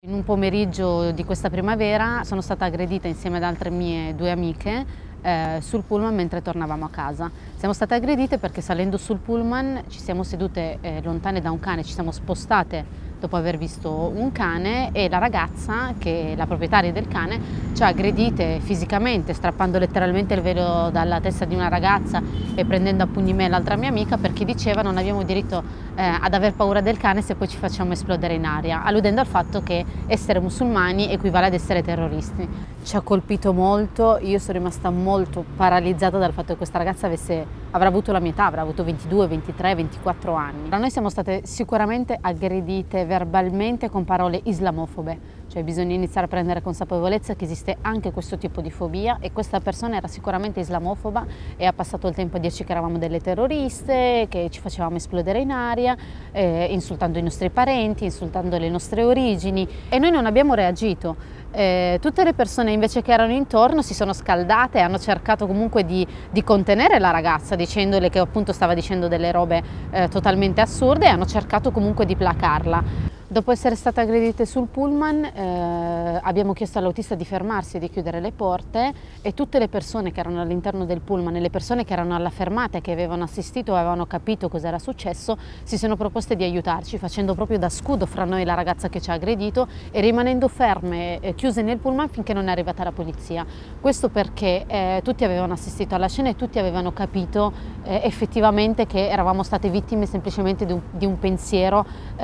In un pomeriggio di questa primavera sono stata aggredita insieme ad altre mie due amiche sul pullman mentre tornavamo a casa. Siamo state aggredite perché salendo sul pullman ci siamo sedute lontane da un cane, ci siamo spostate dopo aver visto un cane e la ragazza, che è la proprietaria del cane, ci ha aggredite fisicamente, strappando letteralmente il velo dalla testa di una ragazza e prendendo a pugni me l'altra mia amica, perché diceva non abbiamo diritto ad aver paura del cane se poi ci facciamo esplodere in aria, alludendo al fatto che essere musulmani equivale ad essere terroristi. Ci ha colpito molto, io sono rimasta molto paralizzata dal fatto che questa ragazza avrà avuto la mia età, avrà avuto 22, 23, 24 anni. Noi siamo state sicuramente aggredite verbalmente con parole islamofobe, cioè bisogna iniziare a prendere consapevolezza che esiste anche questo tipo di fobia e questa persona era sicuramente islamofoba e ha passato il tempo a dirci che eravamo delle terroriste, che ci facevamo esplodere in aria, insultando i nostri parenti, insultando le nostre origini, e noi non abbiamo reagito. Tutte le persone invece che erano intorno si sono scaldate e hanno cercato comunque di contenere la ragazza, dicendole che appunto stava dicendo delle robe totalmente assurde, e hanno cercato comunque di placarla. Dopo essere state aggredite sul pullman abbiamo chiesto all'autista di fermarsi e di chiudere le porte, e tutte le persone che erano all'interno del pullman e le persone che erano alla fermata e che avevano assistito e avevano capito cosa era successo si sono proposte di aiutarci, facendo proprio da scudo fra noi e la ragazza che ci ha aggredito e rimanendo ferme chiuse nel pullman finché non è arrivata la polizia. Questo perché tutti avevano assistito alla scena e tutti avevano capito effettivamente che eravamo state vittime semplicemente di un pensiero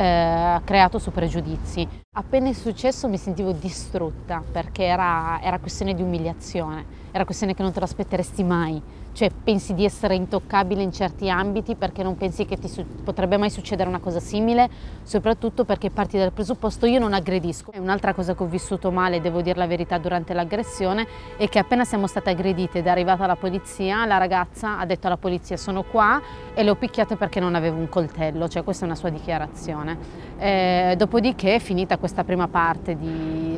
creato su pregiudizi. Appena è successo mi sentivo distrutta perché era questione di umiliazione, era questione che non te lo aspetteresti mai, cioè pensi di essere intoccabile in certi ambiti perché non pensi che ti potrebbe mai succedere una cosa simile, soprattutto perché parti dal presupposto io non aggredisco. E un'altra cosa che ho vissuto male, devo dire la verità, durante l'aggressione è che appena siamo state aggredite ed è arrivata la polizia, la ragazza ha detto alla polizia sono qua e le ho picchiate perché non avevo un coltello, cioè questa è una sua dichiarazione. Dopodiché, finita questa prima parte di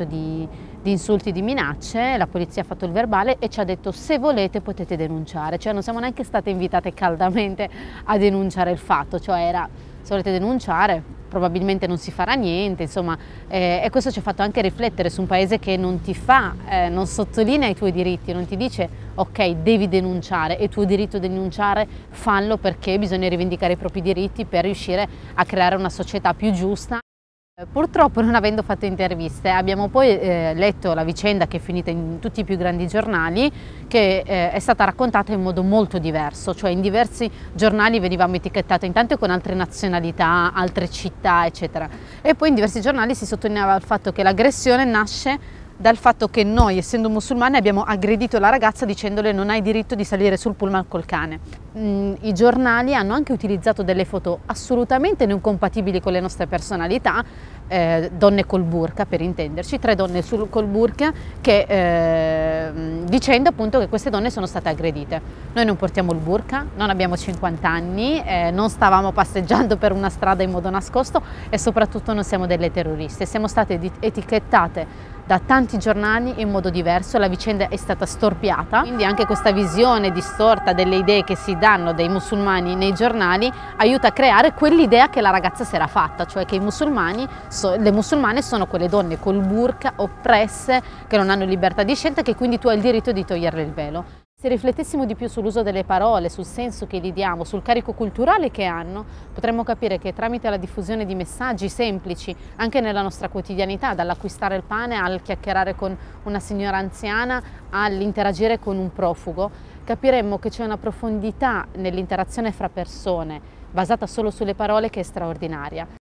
insulti, di minacce, la polizia ha fatto il verbale e ci ha detto se volete potete denunciare, cioè non siamo neanche state invitate caldamente a denunciare il fatto, cioè era se volete denunciare probabilmente non si farà niente, insomma, e questo ci ha fatto anche riflettere su un paese che non ti fa, non sottolinea i tuoi diritti, non ti dice ok devi denunciare, è tuo diritto denunciare, fallo perché bisogna rivendicare i propri diritti per riuscire a creare una società più giusta. Purtroppo, non avendo fatto interviste, abbiamo poi letto la vicenda che è finita in tutti i più grandi giornali, che è stata raccontata in modo molto diverso, cioè in diversi giornali venivamo etichettati intanto con altre nazionalità, altre città, eccetera, e poi in diversi giornali si sottolineava il fatto che l'aggressione nasce dal fatto che noi, essendo musulmani, abbiamo aggredito la ragazza dicendole non hai diritto di salire sul pullman col cane. I giornali hanno anche utilizzato delle foto assolutamente non compatibili con le nostre personalità, donne col burqa per intenderci, 3 donne col burqa che, dicendo appunto che queste donne sono state aggredite. Noi non portiamo il burqa, non abbiamo 50 anni, non stavamo passeggiando per una strada in modo nascosto e soprattutto non siamo delle terroriste, siamo state etichettate da tanti giornali in modo diverso, la vicenda è stata storpiata, quindi anche questa visione distorta delle idee che si danno dei musulmani nei giornali aiuta a creare quell'idea che la ragazza si era fatta, cioè che le musulmane sono quelle donne col burqa, oppresse, che non hanno libertà di scelta, che quindi tu hai il diritto di toglierle il velo. Se riflettessimo di più sull'uso delle parole, sul senso che gli diamo, sul carico culturale che hanno, potremmo capire che tramite la diffusione di messaggi semplici, anche nella nostra quotidianità, dall'acquistare il pane al chiacchierare con una signora anziana, all'interagire con un profugo, capiremmo che c'è una profondità nell'interazione fra persone, basata solo sulle parole, che è straordinaria.